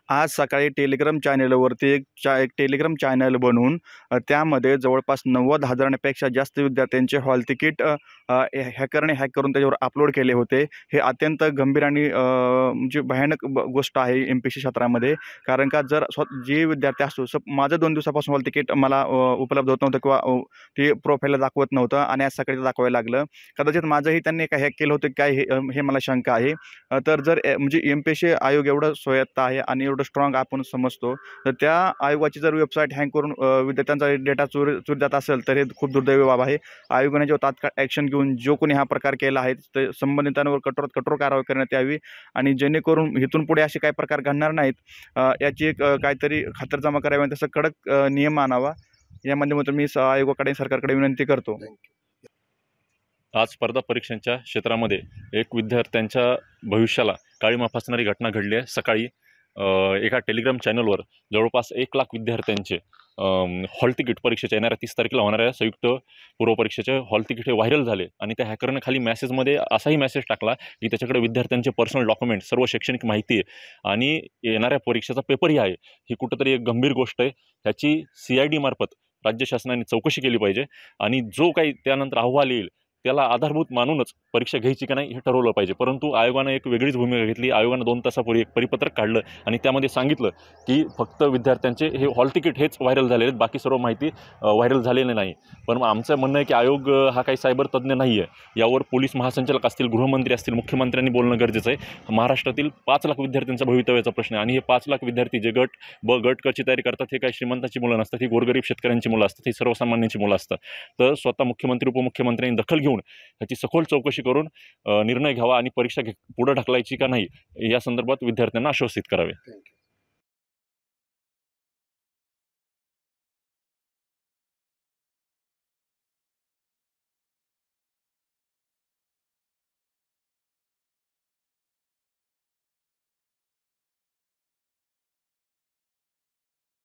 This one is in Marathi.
आज सकाळी टेलिग्राम चॅनलवरती एक टेलिग्राम चॅनल बनवून त्यामध्ये जवळपास 90,000पेक्षा जास्त विद्यार्थ्यांचे हॉल तिकीट हॅकरने हॅक करून त्याच्यावर अपलोड केले होते। हे अत्यंत गंभीर आणि म्हणजे भयानक गोष्ट आहे MPSC क्षेत्रामध्ये। कारण का जर जे विद्यार्थी असतो माझं 2 दिवसापासून हॉल तिकीट मला उपलब्ध होत नव्हतं किंवा ते प्रोफाईलला दाखवत नव्हतं आणि आज सकाळी दाखवायला लागलं। कदाचित माझंही त्यांनी काय हॅक केलं होतं काय हे मला शंका आहे। तर जर म्हणजे MPSC आयोग एवढं स्वायत्त आहे आणि एवढं स्ट्रॉंग आपण समजतो, तर त्या आयोगाची जर वेबसाईट हँग करून विद्यार्थ्यांचा डेटा चोरी जात असेल तर हे खूप दुर्दैवी बाब आहे। आयोगाने जो तात्काळ ॲक्शन घेऊन जो कोणी हा प्रकार केला आहे ते संबंधितांवर कठोरात कठोर कारवाई करण्यात यावी आणि जेणेकरून इथून पुढे असे काही प्रकार घडणार नाहीत, याची एक काहीतरी खातरजमा करावी आणि तसं कडक नियम आणावा। या माध्यमातून मी आयोगाकडे सरकारकडे विनंती करतो। आज स्पर्धा परीक्षांच्या क्षेत्रामध्ये एक विद्यार्थ्यांच्या भविष्याला काळीमा फासणारी घटना घडली आहे। सकाळी एका टेलिग्राम चॅनलवर जवळपास 1,00,000 विद्यार्थ्यांचे हॉल तिकीट परीक्षेच्या येणाऱ्या 30 तारखेला होणाऱ्या संयुक्त पूर्व परीक्षेचे हॉल तिकीट हे व्हायरल झाले आणि त्या हॅकरने खाली मेसेजमध्ये असाही मेसेज टाकला की त्याच्याकडे विद्यार्थ्यांचे पर्सनल डॉक्युमेंट, सर्व शैक्षणिक माहिती आहे आणि येणाऱ्या परीक्षेचा पेपरही आहे। ही कुठंतरी एक गंभीर गोष्ट आहे। ह्याची CID मार्फत राज्य शासनाने चौकशी केली पाहिजे आणि जो काही त्यानंतर अहवाल येईल त्याला आधारभूत मानूनच परीक्षा घ्यायची की नाही हे ठरवलं पाहिजे। परंतु आयोगाने एक वेगळीच भूमिका घेतली। आयोगाने 2 तासापूर्वी एक परिपत्रक काढलं आणि त्यामध्ये सांगितलं की फक्त विद्यार्थ्यांचे हे हॉल तिकीट हेच व्हायरल झालेले आहेत, बाकी सर्व माहिती व्हायरल झालेली नाही। पण आमचं म्हणणं आहे की आयोग हा काही सायबर तज्ज्ञ नाही आहे। यावर पोलीस महासंचालक असतील, गृहमंत्री असतील, मुख्यमंत्र्यांनी बोलणं गरजेचं आहे। महाराष्ट्रातील 5,00,000 विद्यार्थ्यांचा भवितव्याचा प्रश्न आहे आणि हे 5,00,000 विद्यार्थी जे गट ब, गट क ची तयारी करतात हे काही श्रीमंतांची मुलं नसतात, ही गोरगरीब शेतकऱ्यांची मुलं असतात, ही सर्वसामान्यांची मुलं असतात। तर स्वतः मुख्यमंत्री, उपमुख्यमंत्र्यांनी दखल घेऊन ह्याची सखोल चौकशी करून निर्णय घ्यावा आणि परीक्षा पुढे ढकलायची का नाही या संदर्भात विद्यार्थ्यांना आश्वासित करावे।